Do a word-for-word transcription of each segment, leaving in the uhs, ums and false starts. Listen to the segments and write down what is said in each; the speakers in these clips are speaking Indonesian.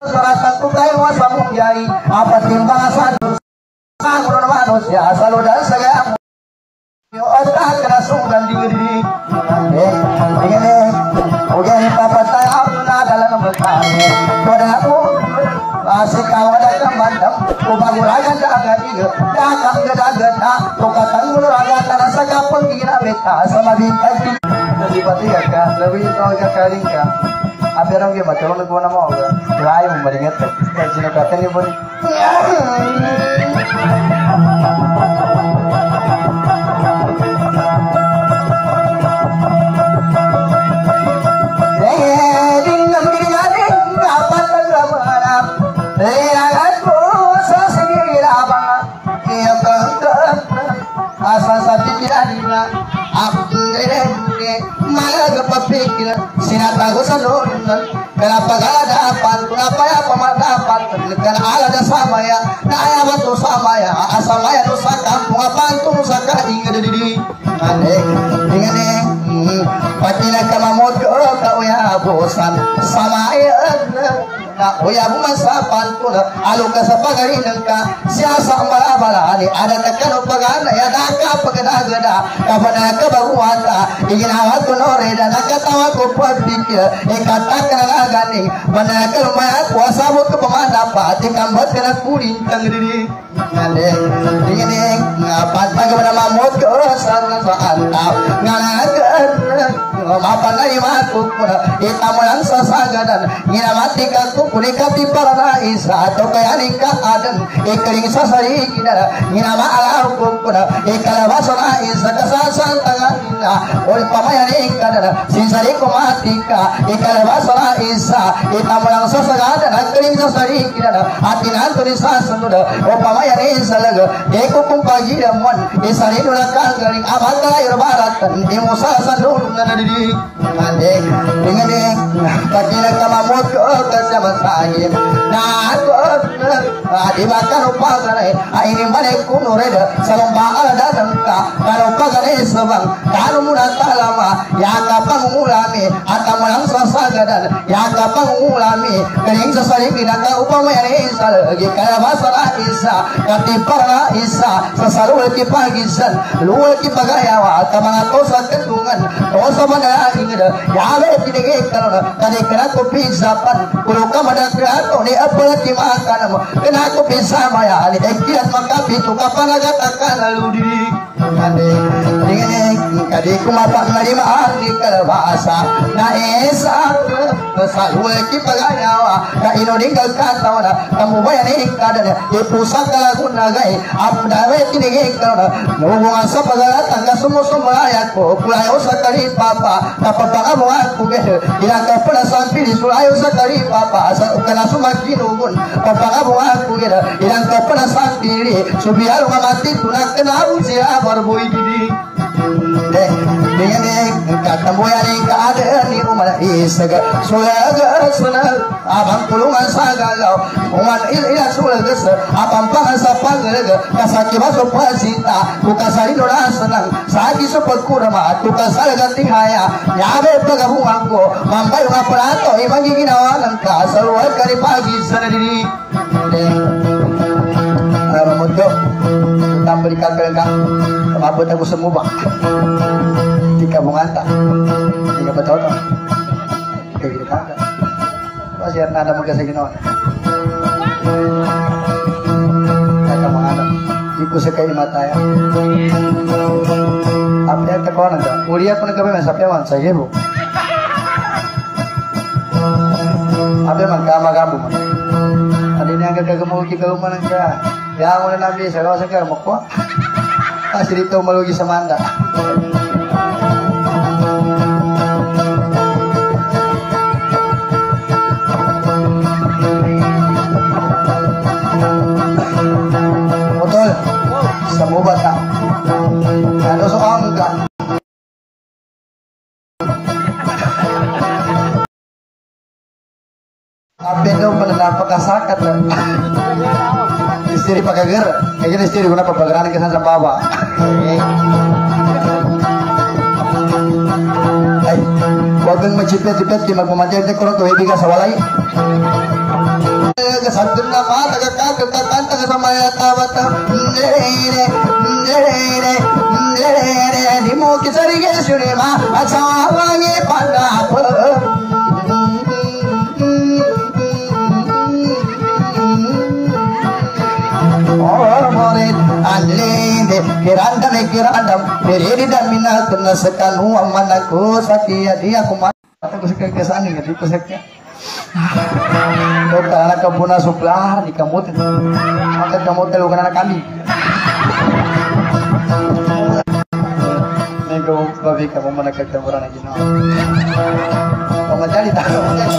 satu kayu wasamu jai apa timbang satu sangun manusia selalu dan segala yo otak kerasung dan diri eh ini oke papa saya na dalam bertani padaku asik kawan dan mandam kubaguragan daga diga dagang geda-geda tukatan nguraga tanah sakapang gina beta sama bitati dipati ka lebih tahu ka kaling ka aberang ge macam mana gua nama orang lain meringat ka sino kata ni boni kenapa gak ada dapat kenapa ya pemadapat karena ala ada sama ya nah ya betul sama ya asal ya nusa kampung apaan tuh nusa kading ada di aneh dengan eh patilah kamamot kau ya bosan sama ya na oya bumasa pantuna aluka sa pagarinang ka siya sa bala-bala ni ada takano pagana ya daka pagada-gada kapada kabaguata iginawa ko no reda nakatawa ko pagdikya ikatak na gani banakal maya kuasa mo ko pamana pa tikambat ka na kuring tangdiri ngane dingene ngapat pagana mamot ko sa sa antaw nganagan mapanay makukuna itamulang sa sagadan ginamati ka kunikati para naisa atau kaya nikah adan ikaling sasari kinara ginama alaw kukuna ikalabasa naisa kasasan tanganina oleh pamayan ikadara sinsari kumatika ikalabasa naisa itamulang sasagadan ikaling sasari kinara atinan tulisasanuda o pamayan isa laga eko kumpagi damon isari nula kagaling amata irbaratan imusasanun nanadidi ande dingene kadina kamamot ko kasama sahib na ko adi makan upagare ini balik kuno reda salomba ala datang ka kalau pagare sabang kalau mula talama ya kapang mulami atamulang sasagadan ya kapang mulami kening sasari pinaka upama ya isa lagi kaya basara isa katipara isa sasaru ki pagisan luwe ki pagayawa tamanga tosa kendungan tosa mana ingida yawe tinege karana kani kana ko pisapan kulo kamada krato ni apa ti makan kana ko pisa maya ali ekiat makapi tu kapanaga takana ludi ande dingene kadi kumapa ngari maari kalbasa na esa saluwe ki pagayawa ka ino ninggal katawana kamu bayani kadana e pusaka gunagai apdawe tinege karana nungungan sa pagala tangga sumo-sumo ayat ko kulayo sa kari papa kapapaka mo ako gaya ilang kapala sa pili sulayo sa kari papa sa kana sumakinugun kapapaka mo ako gaya ilang kapala sa pili subiyalo mamati tunak kenaru siya barboy gidi deh dengan deh katamu yang keadaan ni rumah isaga sulaga sunar abang pulungan sagalau uman ila sulaga abang pangasa pangalaga kasaki masuk pasita tukasari nora senang sagi sepot kurma tukasari ganti haya nyabe pagabungan ko mampai mga palato ibang ginawanan ka sa luwag ka ni pagi sa nadiri deh ramundo tambali kagalagang mabot ako sa mubak di kabunganta di kabataon kayak gitu kan masih ada magkasa ginawa kata mga anak di ko sa kayo mataya apya ta ko nang uriya ko nang gabi man sapyawan sa yebo apya man kama-gabo man adi na gagagamu ki ka umanan ka ya mo na nabi sa kawasan ka mo ko asli dito malugi sa manda betul semua bata ada soal enggak apa itu benar pakasakat istri pakai ger kayak gini istri guna pembakaran kesan sama bapak ay wag kang magcipet-cipet di magmamadyan na kurang tuwibig ka sa walay mata ngere ngere ngere di mo kisari ge suri ma asawange pandap Anlinde kirandam kirandam beri dan minat kena sekanu amanaku sakia dia kumat aku sekali kesan ini gitu seknya dokter anak kebuna suplar di kamu tuh maka kamu tuh bukan anak kami nih kamu babi kamu mana kecamuran lagi no kamu jadi tahu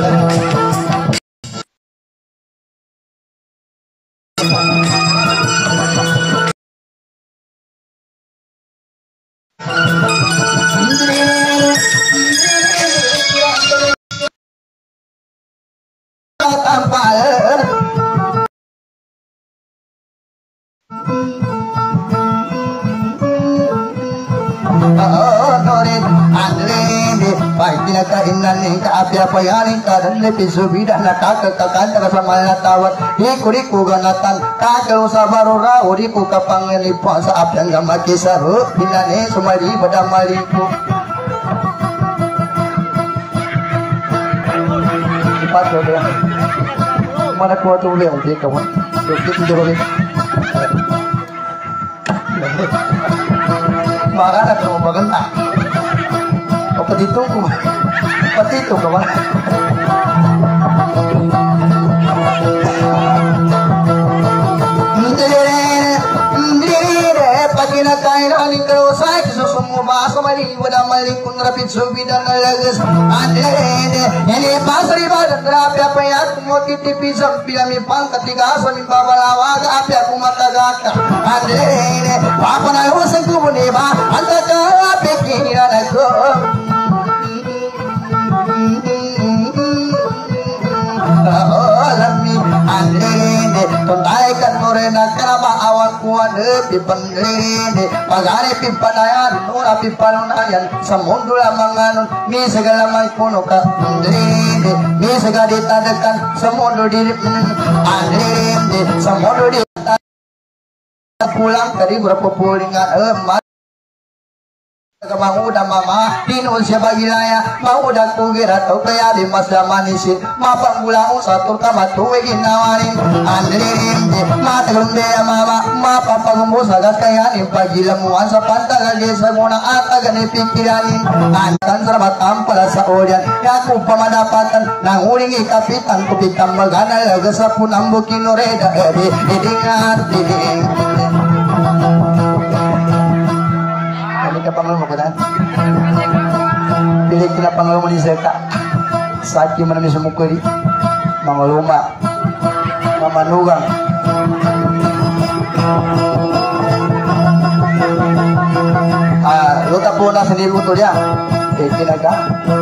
apa yang kadan lebih subidah nak kekakan sama tawat ikuri kuganatan kakau sabarura uri ku kapangeni puasa apa yang gamma kisaru binane sumari badamaliku cepat sudah mana kuat tu boleh dia kawan tu tu boleh marah nak kamu baganta apa ditunggu seperti itu kawan pagi na kain aling karusay susumo ba sumali wala malikun rapid subidan alagas andene ini pasari badan rapi apa ya mo titipi sampai mi pangkat tiga sa mi babalawa api aku matagaka andene papa na usang kubuni ba antaka api kiniran ako lami andene tontai kan morena karaba awan kuan pipandene pagare pipanayan nura pipanunayan samundula manganun mi segala mangkuno ka andene mi segala ditadakan samundu di andene samundu di pulang dari berapa pulingan emas mau udah mama di Indonesia wilayah mau udah kugir atau kayak di masa manisin mapang bulang satu kamar tuwe ginawarin andrin mata gumbe mama mapa pagumbo sagas kayak ni pagi lemuan sa pantagal di semuna ata gani pikiranin antan serabat ampala sa ojan yaku pamadapatan nang ulingi kapitan kupitang magana laga sa punambo kinoreda edi edingat diding Pangalan mo ko dan pilih kina pangalan mo ni Zeta saki man ni sumukuri mga luma mamanugang ah luta po na sinibo to dia eh kinaga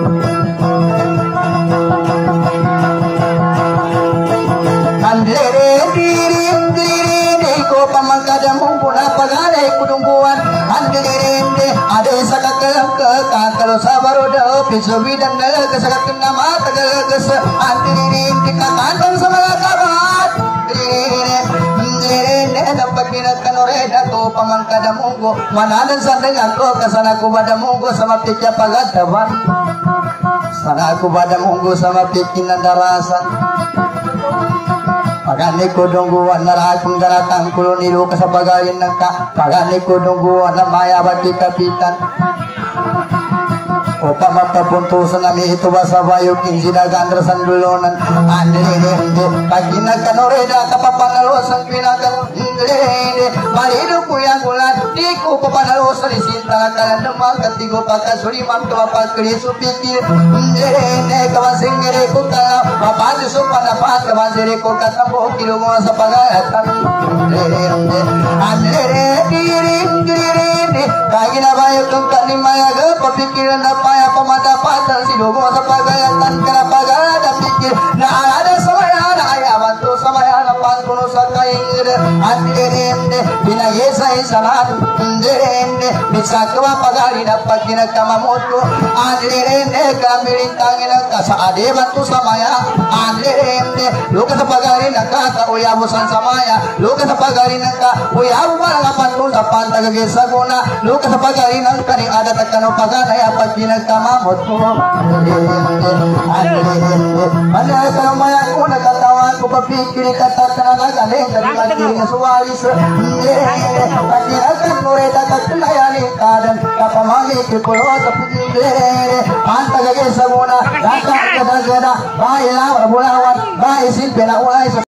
andere dirim dirim ko pamangkadam ko na pagare kudungguan andere ada sakakalam ke kakalo sabaroda pisobi dan dalam kesakatan nama tegal kes antirin kita kantong sama kabat ini dapat binatkan oreda tu pamangkada munggo mananan sandeng aku kesana aku pada munggo sama pikir pagadawan sana aku pada munggo sama pikiran darasan pagani ko dungguan narakong daratang kulo nilo kasabagayin ng ka pagani ko dungguan na mayawat di kapitan o pamatapuntusan nami ito ba sa bayog king sinagandra sandulonan andrede pag ginagkanoreda kapapanalos ang pinagan andrede malido ko yung ulan di ko papanalos ang isinta kalan naman katigo pagkasuriman kapapagkriso pikir andrede kawasingere ko kala mapanuso panapat kawasingere ko katambo kilo mo sa pagayatan andrede andrede dirin dirin kaya na bayog kong kanimayaga papikiran na paya pamadapatan silumo sa pagayatan karapagada pikir na alada sa maya na ayawan to sa maya na pantuno sa kaingir Andirende bina yesa isalat Andirende bisa kewa pagari dapat kina kamamoto Andirende kambilin tangin kasa ade bantu samaya Andirende luka sa pagari nakata uyabusan samaya luka sa pagari naka uyabu malakapan tu sa pantagagesa guna luka sa pagari naka ni ada takano pagana ya pag kina kamamoto Andirende Andirende Manay samaya ko nakatawan ko papikiri katakana nagaling dari katiring suwalis Pagkirakan mureta katunayani kadan kapamagi kipulo kapigilere Pantagagesa muna Dakak kadagada Bahay lang Bulawan Bahay silpina ulay